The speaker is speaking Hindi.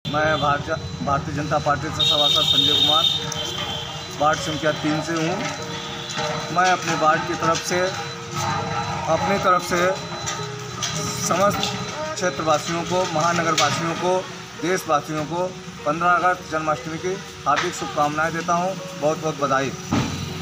मैं भारतीय जनता पार्टी से सभासद संजय कुमार वार्ड संख्या 3 से हूँ। मैं अपने वार्ड की तरफ से समस्त क्षेत्रवासियों को, महानगर वासियों को, देशवासियों को 15 अगस्त जन्माष्टमी की हार्दिक शुभकामनाएं देता हूँ। बहुत बहुत बधाई।